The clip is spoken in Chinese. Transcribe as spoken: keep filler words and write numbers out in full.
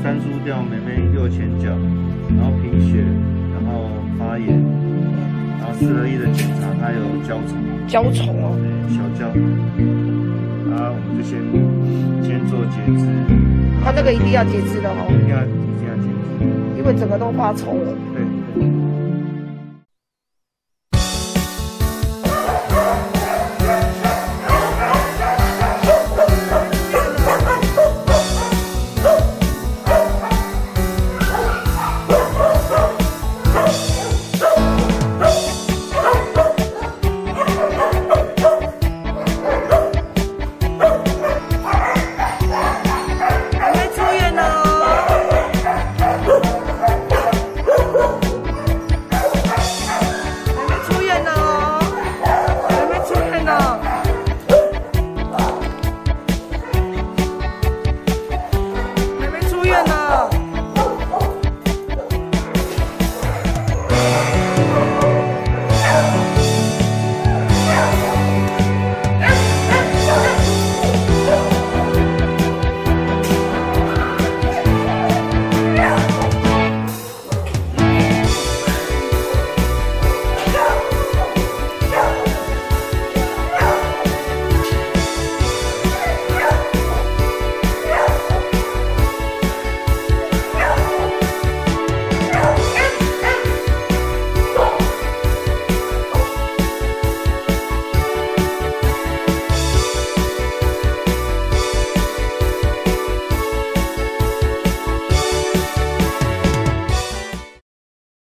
三输掉妹妹右前脚，然后贫血，然后发炎，然后四合一的检查，她有焦虫。 焦虫哦。 对，小焦。啊，我们就先先做截肢。 他那个一定要截肢的哦。 一定要一定要截肢。 因为整个都发臭了。 对。